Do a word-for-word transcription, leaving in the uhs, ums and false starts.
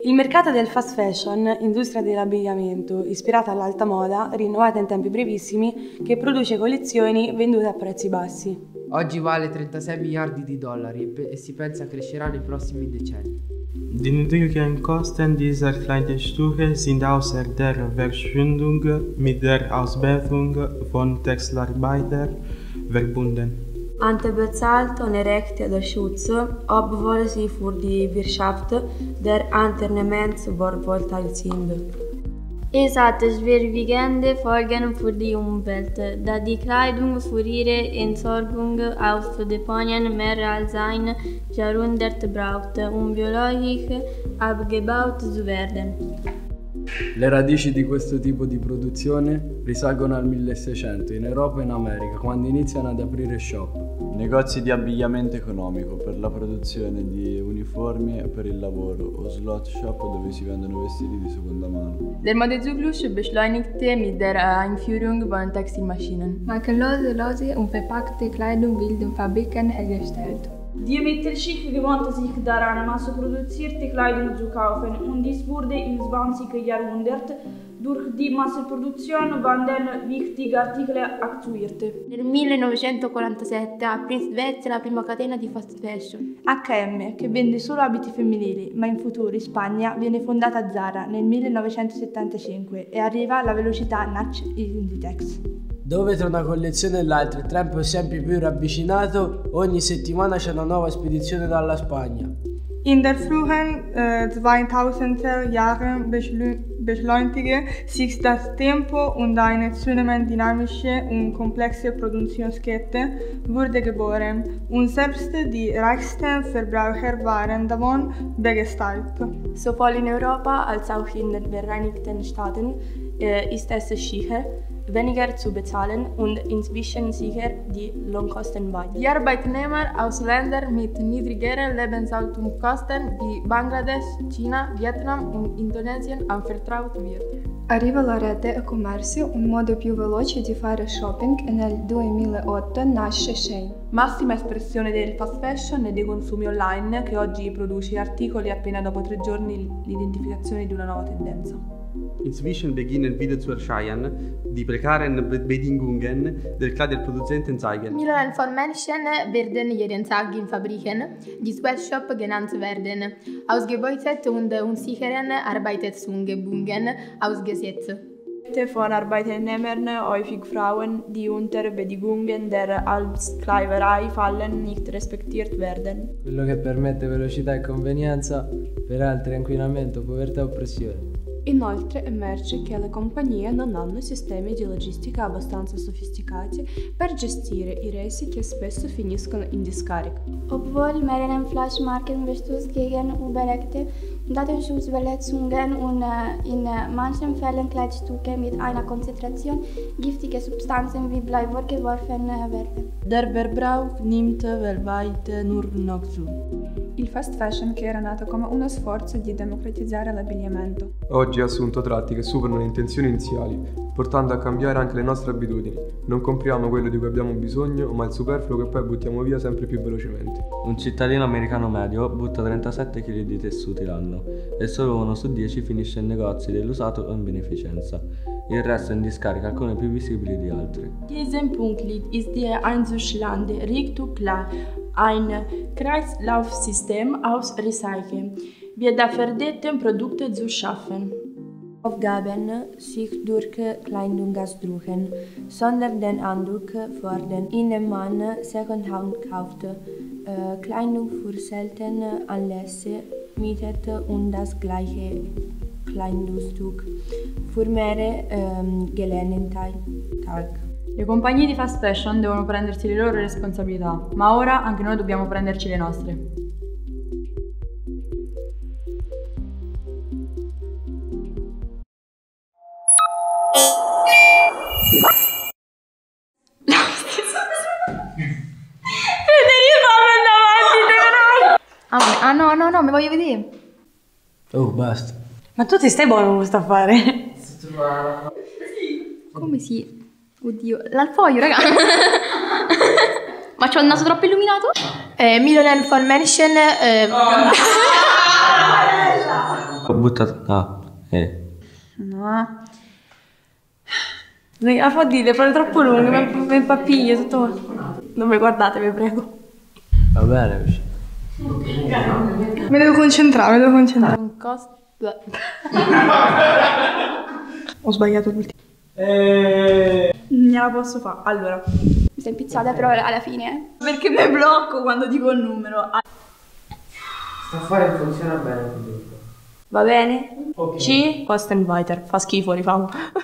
Il mercato del fast fashion, industria dell'abbigliamento ispirata all'alta moda, rinnovata in tempi brevissimi, che produce collezioni vendute a prezzi bassi. Oggi vale trentasei miliardi di dollari e, pe- e si pensa crescerà nei prossimi decenni. Die niedrigen Kosten dieser Kleidungsstücke sind außer der Verschwendung mit der Ausbeutung von Textilarbeitern verbunden. Antebezahlt und erregte Schutz, obwohl sie für die Wirtschaft der Unternehmensvorteil sind. Es hat schwerwiegende Folgen für die Umwelt, da die Kleidung für ihre Entsorgung aus Deponien mehr als ein Jahrhundert braucht, um biologisch abgebaut zu werden. Le radici di questo tipo di produzione risalgono al milleseicento in Europa e in America, quando iniziano ad aprire shop. Negozi di abbigliamento economico per la produzione di uniformi e per il lavoro o slot shop dove si vendono vestiti di seconda mano. Der Modezyklus beschleunigte mit der Einführung von Textilmaschinen. Makellose, lose und verpackte Kleidung wird in Fabriken hergestellt. Die Mittelschicht gewöhnte sich daran, massenproduzierte Kleidung zu kaufen, und dies wurde im zwanzigsten Jahrhundert durch die Massenproduktion von den wichtigen Artikeln aktuiert. Nel millenovecentoquarantasette aprì in Svezia la prima catena di fast fashion. acca e emme, che vende solo abiti femminili, ma in futuro in Spagna viene fondata Zara nel millenovecentosettantacinque e arriva alla velocità Natch Inditex. Dove tra una collezione e l'altra il tempo è sempre più ravvicinato, ogni settimana c'è una nuova spedizione dalla Spagna. In der frühen äh, zweitausender Jahren beschleunigte sich das Tempo und eine zunehmend dynamische und komplexe Produktionskette wurde geboren, und selbst die reichsten Verbraucher waren davon begeistert. Sowohl in Europa als auch in den Vereinigten Staaten äh, ist es sicher, weniger zu bezahlen und inzwischen sicher die Lohnkosten weit. Die Arbeitnehmer aus Ländern mit niedrigeren Lebenshaltungskosten wie Bangladesh, Cina, Vietnam und Indonesien anvertraut wird. Arriva la rete e-commercio, un modo più veloce di fare shopping, e nel duemilaotto nasce Shein. Massima espressione del fast fashion e dei consumi online, che oggi produce articoli appena dopo tre giorni l'identificazione di una nuova tendenza. Inzwischen beginnen wieder zu erscheinen die prekären Bedingungen der Kleiderproduzenten zeigen. Millionen von Menschen werden jeden Tag in Fabriken, die Sweatshop genannt werden, ausgebeutet und unsicheren Arbeitsumgebungen ausgesetzt. Von Arbeitnehmern, häufig Frauen, die unter Bedingungen der Alpskleinverei fallen, nicht respektiert werden. Quello che permette velocità e convenienza, per altri inquinamento, povertà e oppressione. Inoltre emerge che le compagnie non hanno sistemi di logistica abbastanza sofisticati per gestire i resi che spesso finiscono in discarica. Obwohl mehrere Fleischmarken Verstoß gegen Urheberrechte, Datenschutzverletzungen und in manchen Fällen Kleidstücke mit einer Konzentration giftiger Substanzen wie Blei vorgeworfen werden. Der Verbrauch nimmt weltweit nur noch zu. Il fast fashion, che era nato come uno sforzo di democratizzare l'abbigliamento, oggi ha assunto tratti che superano le intenzioni iniziali, portando a cambiare anche le nostre abitudini. Non compriamo quello di cui abbiamo bisogno, ma il superfluo che poi buttiamo via sempre più velocemente. Un cittadino americano medio butta trentasette chili di tessuti l'anno e solo uno su dieci finisce in negozi dell'usato o in beneficenza. Il resto in discarica, alcune più visibili di altre. Diesem Punkt liegt ist die Einzugsland Richtung klar. Ein Kreislaufsystem aus Recyceln wird da verdeckten Produkte zu schaffen. Aufgaben sich durch Kleidung ausdrücken, sondern den Eindruck fördern, indem man Secondhand kauft, äh, Kleidung für seltene Anlässe mietet und das gleiche Kleidungsstück für mehr ähm, Gelegenheit. Le compagnie di fast fashion devono prendersi le loro responsabilità, ma ora anche noi dobbiamo prenderci le nostre. Ah no, no, no, mi voglio vedere. Oh, basta. Ma tu ti stai buono con questo affare? Come si... Oddio, l'alfoglio, raga. Ma c'ho il naso troppo illuminato? Eh, Millionen von Menschen... Eh... Ho buttato... Ah, eh. No. La fa dire, fare troppo lunghe, mi mi impapiglio tutto. Non mi guardate, vi prego. Va bene. Mi devo concentrare, mi devo concentrare. Un cost... Ho sbagliato l'ultimo. Eh... Non la posso fare. Allora. Mi sono impizzata però alla fine. Perché mi blocco quando dico il numero. Sta a fare funziona bene. Va bene? Ok. C. Kostenweiter. Fa schifo, rifamo.